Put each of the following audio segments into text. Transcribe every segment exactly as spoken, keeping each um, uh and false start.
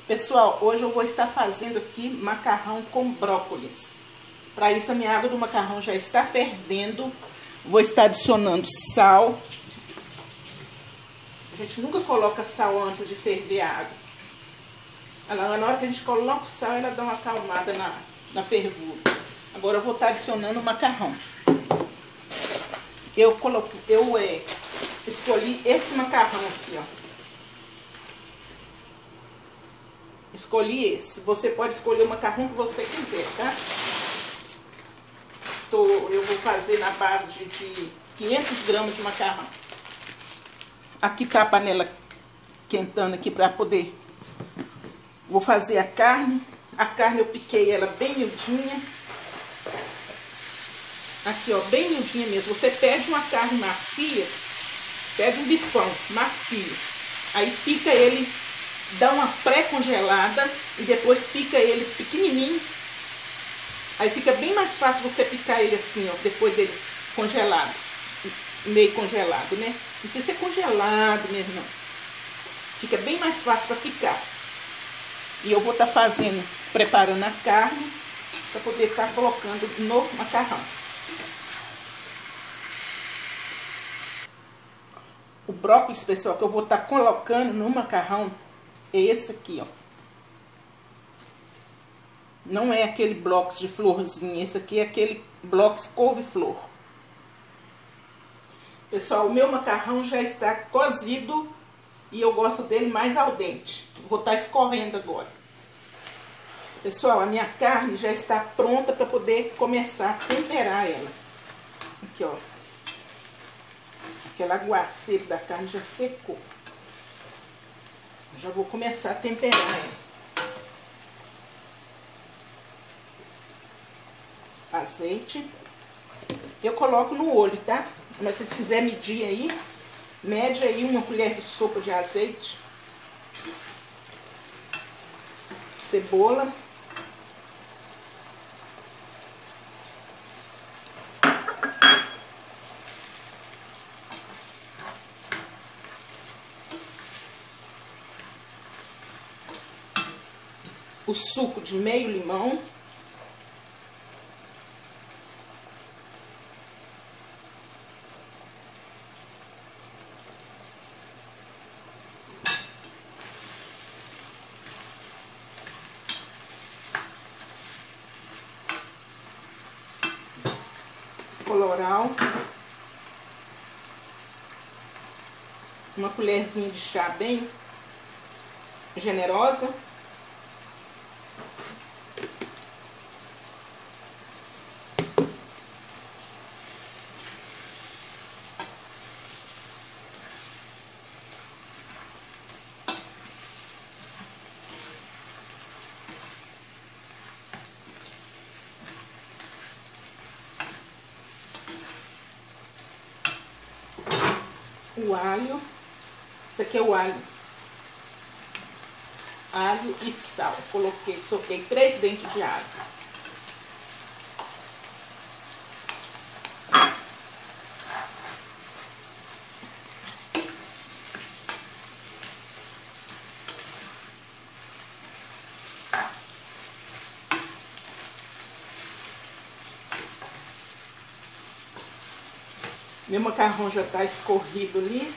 Pessoal, hoje eu vou estar fazendo aqui macarrão com brócolis. Para isso, a minha água do macarrão já está fervendo. Vou estar adicionando sal. A gente nunca coloca sal antes de ferver a água. Ela, na hora que a gente coloca o sal, ela dá uma acalmada na, na fervura. Agora eu vou estar adicionando o macarrão. Eu, coloco, eu é, escolhi esse macarrão aqui, ó. Escolhi esse. Você pode escolher o macarrão que você quiser, tá? Tô, eu vou fazer na base de, de quinhentos gramas de macarrão. Aqui tá a panela quentando aqui para poder... Vou fazer a carne. A carne eu piquei ela bem miudinha. Aqui, ó, bem miudinha mesmo. Você pede uma carne macia, pede um bifão macio. Aí pica ele... Dá uma pré-congelada e depois pica ele pequenininho. Aí fica bem mais fácil você picar ele assim, ó, depois dele congelado. Meio congelado, né? Não precisa ser congelado mesmo, não. Fica bem mais fácil para picar. E eu vou estar fazendo, preparando a carne para poder estar colocando no macarrão. O brócolis, pessoal, que eu vou estar colocando no macarrão é esse aqui, ó. Não é aquele blocos de florzinha. Esse aqui é aquele blocos couve-flor. Pessoal, o meu macarrão já está cozido e eu gosto dele mais al dente. Vou estar escorrendo agora. Pessoal, a minha carne já está pronta para poder começar a temperar ela. Aqui, ó. Aquele aguaceiro da carne já secou. Já vou começar a temperar ela. Azeite. Eu coloco no olho, tá? Mas se vocês quiserem medir aí, mede aí uma colher de sopa de azeite. Cebola. O suco de meio limão. Colorau. Uma colherzinha de chá bem generosa. O alho, isso aqui é o alho, alho e sal. Coloquei, soquei três dentes de alho. Meu macarrão já tá escorrido ali.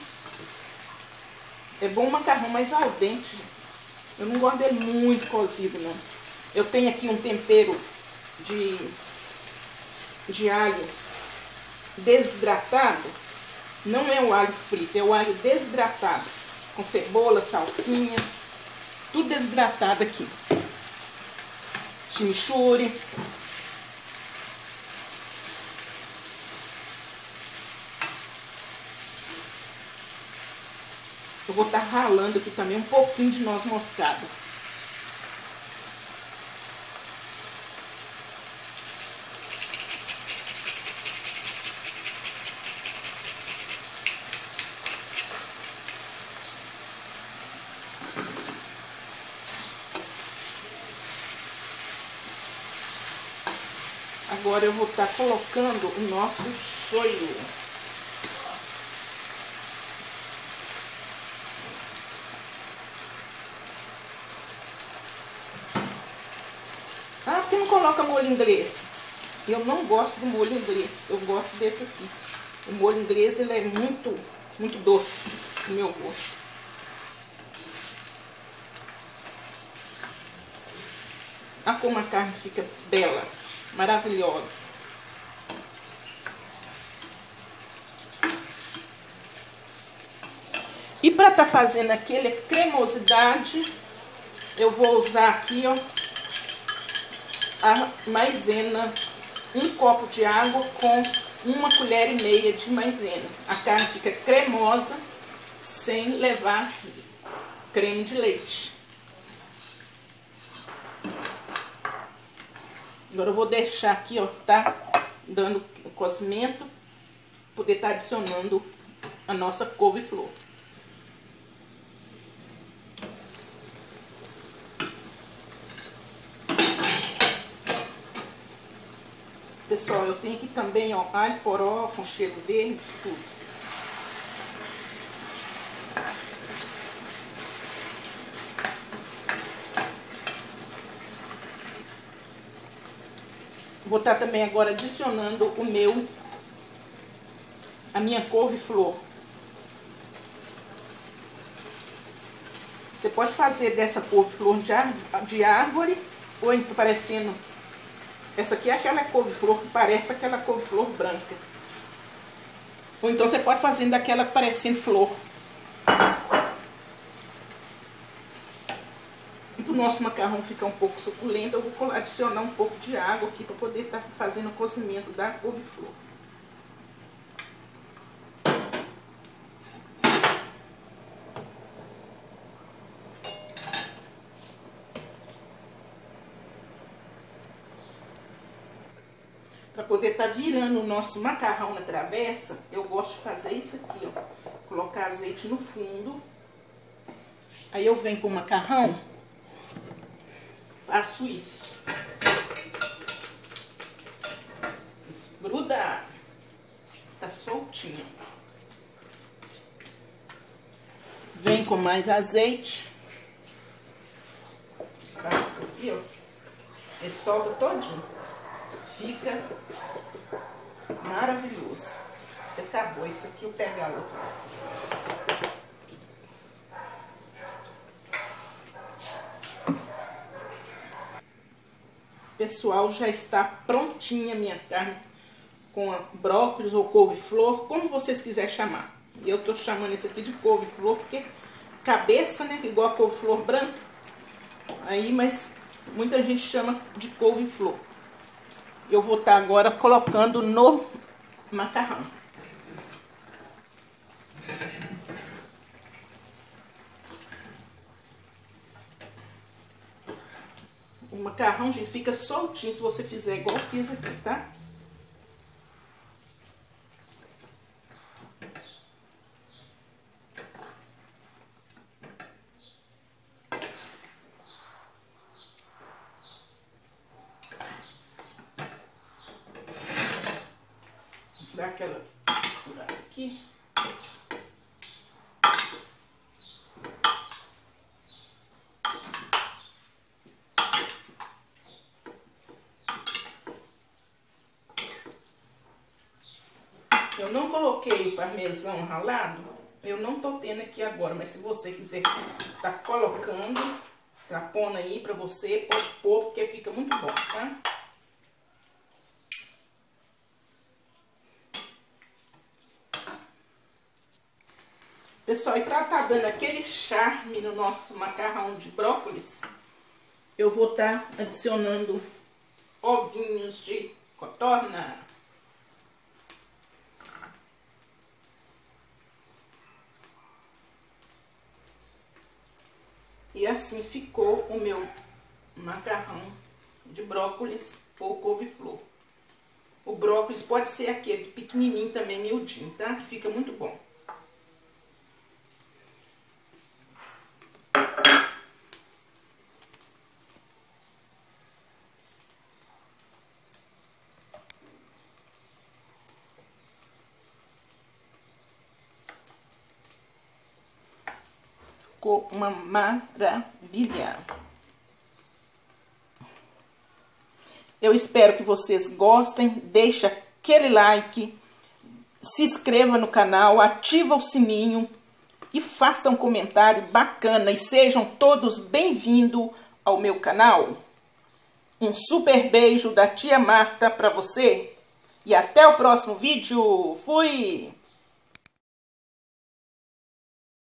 É bom o macarrão mais al dente. Eu não gosto dele muito cozido, não. Eu tenho aqui um tempero de, de alho desidratado. Não é o alho frito, é o alho desidratado. Com cebola, salsinha. Tudo desidratado aqui. Chimichurri. Eu vou estar ralando aqui também um pouquinho de noz moscada. Agora eu vou estar colocando o nosso shoyu. coloca molho inglês? Eu não gosto do molho inglês, eu gosto desse aqui. O molho inglês, ele é muito, muito doce no meu gosto. Olha como a carne fica bela, maravilhosa. E para estar tá fazendo aquele cremosidade, eu vou usar aqui, ó, a maisena, um copo de água com uma colher e meia de maisena. A carne fica cremosa, sem levar creme de leite. Agora eu vou deixar aqui, ó, tá dando cozimento, poder estar tá adicionando a nossa couve-flor. Pessoal, eu tenho aqui também, ó, alho poró com cheiro verde, tudo. Vou estar também agora adicionando o meu, a minha couve-flor. Você pode fazer dessa couve-flor de árvore, ou parecendo... Essa aqui é aquela couve-flor que parece aquela couve-flor branca. Ou então você pode fazer daquela parecendo flor. E para o nosso macarrão ficar um pouco suculento, eu vou adicionar um pouco de água aqui para poder estar fazendo o cozimento da couve-flor. Para poder estar virando o nosso macarrão na travessa, eu gosto de fazer isso aqui, ó. Colocar azeite no fundo. Aí eu venho com o macarrão, faço isso. Gruda. Tá soltinho. Vem com mais azeite. Passa aqui, ó. E solta todinho. Fica maravilhoso. Acabou isso aqui, eu pego a outra. Pessoal, já está prontinha a minha carne com a brócolis ou couve-flor, como vocês quiserem chamar. Eu tô chamando isso aqui de couve-flor porque cabeça, né, igual a couve-flor branca. Aí, mas muita gente chama de couve-flor. Eu vou estar agora colocando no macarrão. O macarrão, gente, fica soltinho se você fizer igual eu fiz aqui, tá? Dá aquela misturada aqui. Eu não coloquei o parmesão ralado, eu não tô tendo aqui agora, mas se você quiser tá colocando, tá pondo aí pra você, pode pôr, porque fica muito bom, tá? Pessoal, e pra tá dando aquele charme no nosso macarrão de brócolis, eu vou estar tá adicionando ovinhos de codorna. E assim ficou o meu macarrão de brócolis ou couve-flor. O brócolis pode ser aquele pequenininho também, miudinho, tá? Que fica muito bom. Ficou uma maravilha. Eu espero que vocês gostem. Deixa aquele like, se inscreva no canal, ativa o sininho e faça um comentário bacana. E sejam todos bem-vindos ao meu canal. Um super beijo da tia Marta para você. E até o próximo vídeo. Fui!